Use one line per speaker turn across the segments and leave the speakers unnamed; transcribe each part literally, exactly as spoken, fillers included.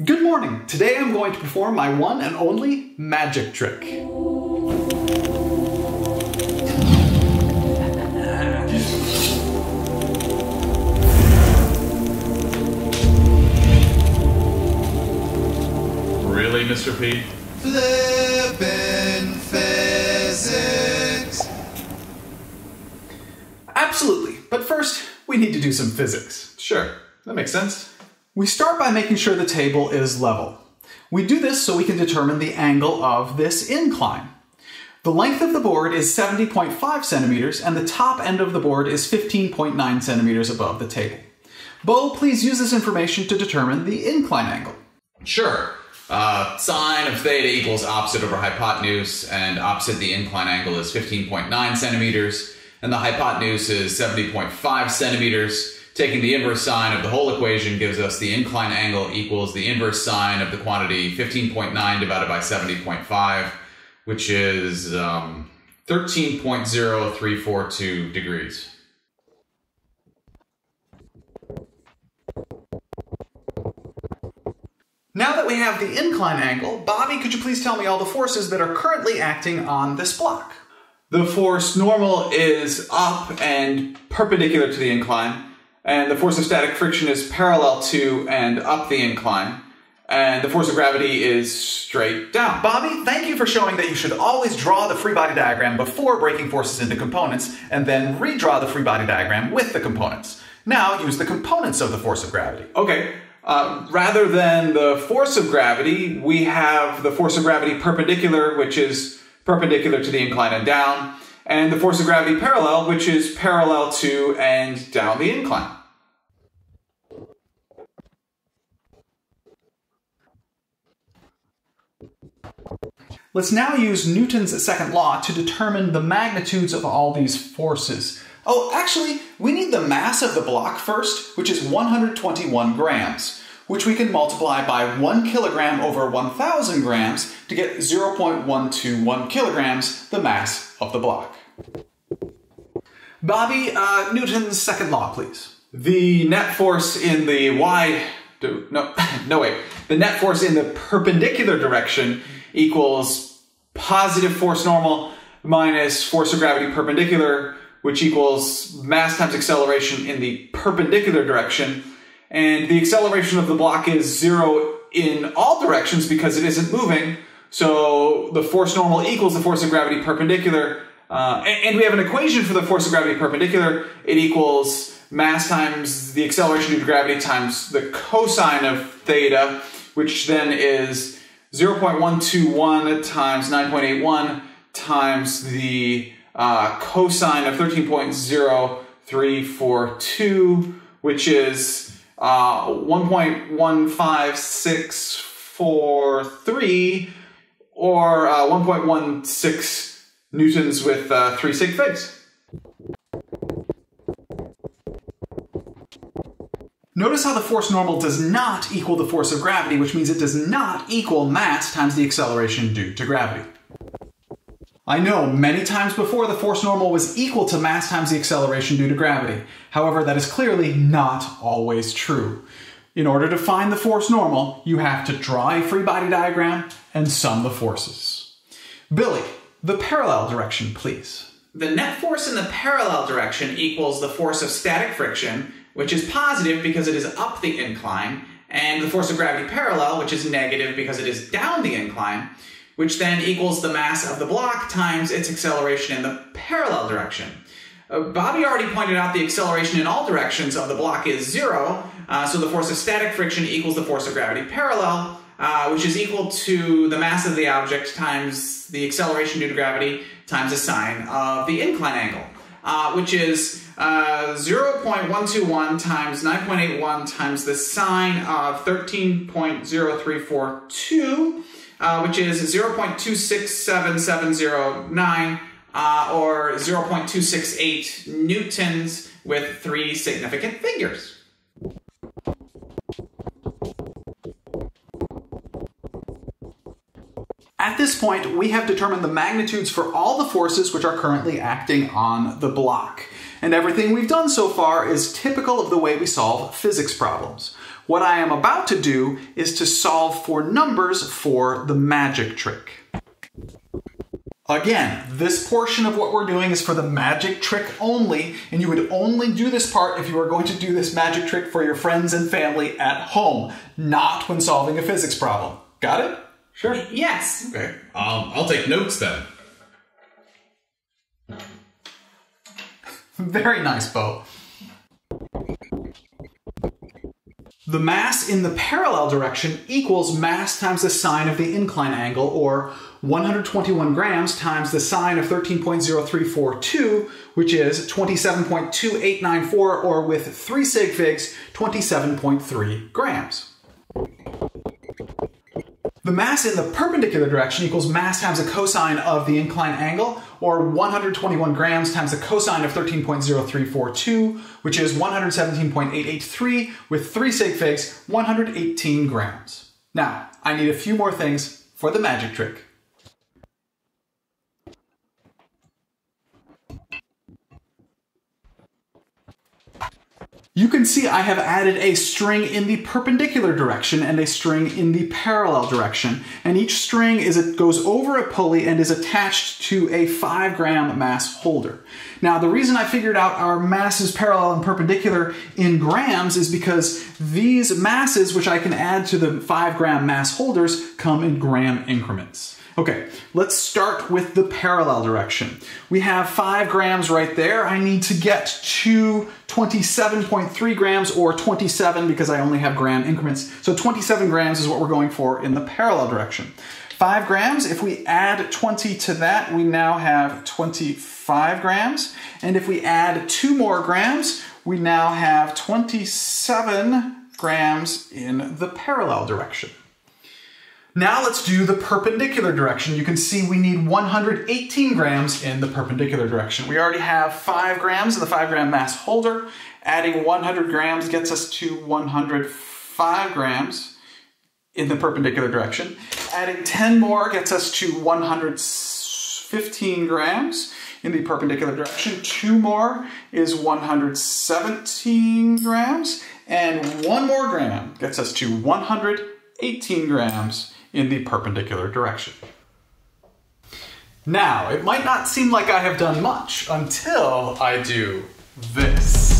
Good morning! Today I'm going to perform my one and only magic trick.
Really, Mister P?
Flipping physics.
Absolutely, but first we need to do some physics.
Sure, that makes sense.
We start by making sure the table is level. We do this so we can determine the angle of this incline. The length of the board is seventy point five centimeters and the top end of the board is fifteen point nine centimeters above the table. Bo, please use this information to determine the incline angle.
Sure. Uh, sine of theta equals opposite over hypotenuse, and opposite the incline angle is fifteen point nine centimeters, and the hypotenuse is seventy point five centimeters. Taking the inverse sine of the whole equation gives us the incline angle equals the inverse sine of the quantity fifteen point nine divided by seventy point five, which is um, thirteen point zero three four two degrees.
Now that we have the incline angle, Bobby, could you please tell me all the forces that are currently acting on this block?
The force normal is up and perpendicular to the incline, and the force of static friction is parallel to and up the incline, and the force of gravity is straight down.
Bobby, thank you for showing that you should always draw the free body diagram before breaking forces into components, and then redraw the free body diagram with the components. Now use the components of the force of gravity.
Okay. Uh, rather than the force of gravity, we have the force of gravity perpendicular, which is perpendicular to the incline and down, and the force of gravity parallel, which is parallel to and down the incline.
Let's now use Newton's second law to determine the magnitudes of all these forces. Oh, actually, we need the mass of the block first, which is one hundred twenty-one grams, which we can multiply by one kilogram over one thousand grams to get zero point one two one kilograms, the mass of the block. Bobby, uh, Newton's second law, please.
The net force in the y... No, no wait. The net force in the perpendicular direction equals positive force normal minus force of gravity perpendicular, which equals mass times acceleration in the perpendicular direction. And the acceleration of the block is zero in all directions because it isn't moving. So the force normal equals the force of gravity perpendicular. Uh, and, and we have an equation for the force of gravity perpendicular. It equals mass times the acceleration due to gravity times the cosine of theta, which then is zero point one two one times nine point eight one times the uh, cosine of thirteen point zero three four two, which is uh, one point one five six four three, or uh, one point one six newtons with uh, three sig figs.
Notice how the force normal does not equal the force of gravity, which means it does not equal mass times the acceleration due to gravity. I know, many times before the force normal was equal to mass times the acceleration due to gravity. However, that is clearly not always true. In order to find the force normal, you have to draw a free body diagram and sum the forces. Billy, the parallel direction, please.
The net force in the parallel direction equals the force of static friction, which is positive because it is up the incline, and the force of gravity parallel, which is negative because it is down the incline, which then equals the mass of the block times its acceleration in the parallel direction. Uh, Bobby already pointed out the acceleration in all directions of the block is zero, uh, so the force of static friction equals the force of gravity parallel, uh, which is equal to the mass of the object times the acceleration due to gravity times the sine of the incline angle, uh, which is uh, zero point one two one times nine point eight one times the sine of thirteen point zero three four two, uh, which is zero point two six seven seven zero nine, uh, or zero point two six eight newtons with three significant figures.
At this point, we have determined the magnitudes for all the forces which are currently acting on the block. And everything we've done so far is typical of the way we solve physics problems. What I am about to do is to solve for numbers for the magic trick. Again, this portion of what we're doing is for the magic trick only, and you would only do this part if you are going to do this magic trick for your friends and family at home, not when solving a physics problem. Got it?
Sure.
Yes.
Okay, um, I'll take notes then.
Very nice, Bo. The mass in the parallel direction equals mass times the sine of the incline angle, or one hundred twenty-one grams times the sine of thirteen point zero three four two, which is twenty-seven point two eight nine four, or with three sig figs, twenty-seven point three grams. The mass in the perpendicular direction equals mass times the cosine of the incline angle, or one hundred twenty-one grams times the cosine of thirteen point zero three four two, which is one hundred seventeen point eight eight three, with three sig figs, one hundred eighteen grams. Now, I need a few more things for the magic trick. You can see I have added a string in the perpendicular direction and a string in the parallel direction, and each string is it goes over a pulley and is attached to a five gram mass holder. Now, the reason I figured out our masses parallel and perpendicular in grams is because these masses, which I can add to the five gram mass holders, come in gram increments. Okay, let's start with the parallel direction. We have five grams right there. I need to get to twenty-seven point three grams, or twenty-seven because I only have gram increments. So twenty-seven grams is what we're going for in the parallel direction. five grams, if we add twenty to that, we now have twenty-five grams. And if we add two more grams, we now have twenty-seven grams in the parallel direction. Now let's do the perpendicular direction. You can see we need one hundred eighteen grams in the perpendicular direction. We already have five grams in the five gram mass holder. Adding one hundred grams gets us to one hundred five grams in the perpendicular direction. Adding ten more gets us to one hundred fifteen grams in the perpendicular direction. Two more is one hundred seventeen grams. And one more gram gets us to one hundred eighteen grams in the perpendicular direction. Now, it might not seem like I have done much until I do this.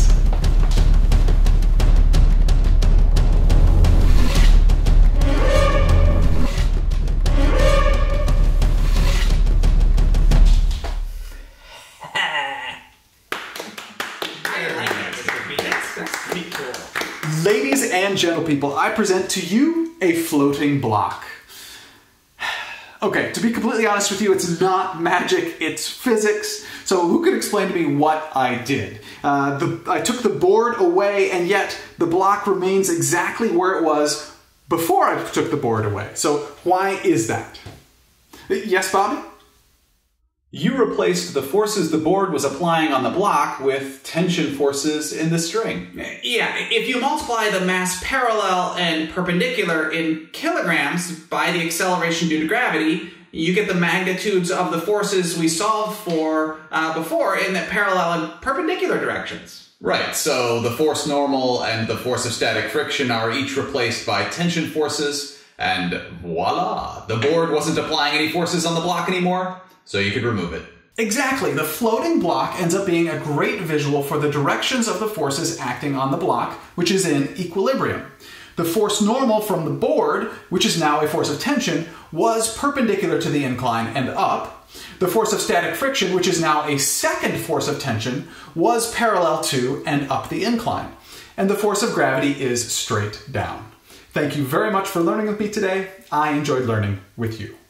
Ladies and gentle people, I present to you a floating block. Okay, to be completely honest with you, it's not magic, it's physics. So who could explain to me what I did? Uh, the, I took the board away, and yet the block remains exactly where it was before I took the board away. So why is that? Yes, Bobby?
You replaced the forces the board was applying on the block with tension forces in the string.
Yeah, if you multiply the mass parallel and perpendicular in kilograms by the acceleration due to gravity, you get the magnitudes of the forces we solved for uh, before in the parallel and perpendicular directions.
Right, so the force normal and the force of static friction are each replaced by tension forces, and voila! The board wasn't applying any forces on the block anymore, so you could remove it.
Exactly. The floating block ends up being a great visual for the directions of the forces acting on the block, which is in equilibrium. The force normal from the board, which is now a force of tension, was perpendicular to the incline and up. The force of static friction, which is now a second force of tension, was parallel to and up the incline. And the force of gravity is straight down. Thank you very much for learning with me today. I enjoyed learning with you.